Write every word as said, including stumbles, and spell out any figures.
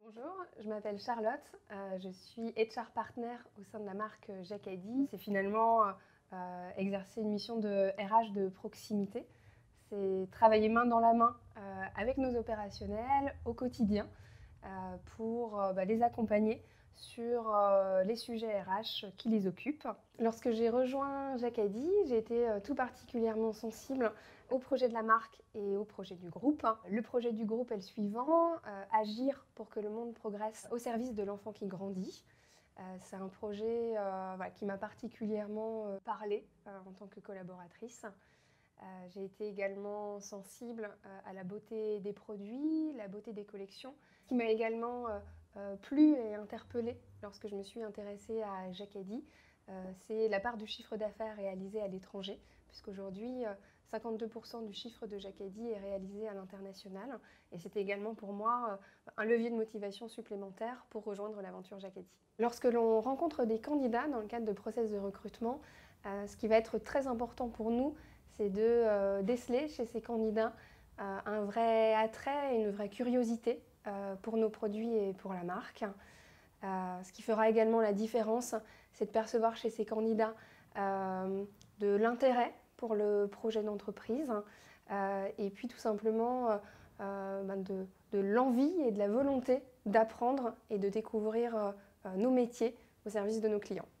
Bonjour, je m'appelle Charlotte, euh, je suis H R Partner au sein de la marque Jacadi. C'est finalement euh, exercer une mission de R H de proximité. C'est travailler main dans la main euh, avec nos opérationnels au quotidien euh, pour euh, bah, les accompagner sur euh, les sujets R H qui les occupent. Lorsque j'ai rejoint Jacadi, j'ai été euh, tout particulièrement sensible au projet de la marque et au projet du groupe. Le projet du groupe est le suivant, euh, agir pour que le monde progresse au service de l'enfant qui grandit. Euh, c'est un projet euh, voilà, qui m'a particulièrement euh, parlé euh, en tant que collaboratrice. Euh, j'ai été également sensible euh, à la beauté des produits, la beauté des collections. Ce qui m'a également euh, euh, plu et interpellée lorsque je me suis intéressée à Jacadi, euh, c'est la part du chiffre d'affaires réalisé à l'étranger, puisqu'aujourd'hui, euh, cinquante-deux pour cent du chiffre de Jacadi est réalisé à l'international. Et c'était également pour moi euh, un levier de motivation supplémentaire pour rejoindre l'aventure Jacadi. Lorsque l'on rencontre des candidats dans le cadre de process de recrutement, euh, ce qui va être très important pour nous, c'est de euh, déceler chez ces candidats euh, un vrai attrait et une vraie curiosité euh, pour nos produits et pour la marque. Euh, ce qui fera également la différence, c'est de percevoir chez ces candidats euh, de l'intérêt pour le projet d'entreprise euh, et puis tout simplement euh, ben de, de l'envie et de la volonté d'apprendre et de découvrir euh, nos métiers au service de nos clients.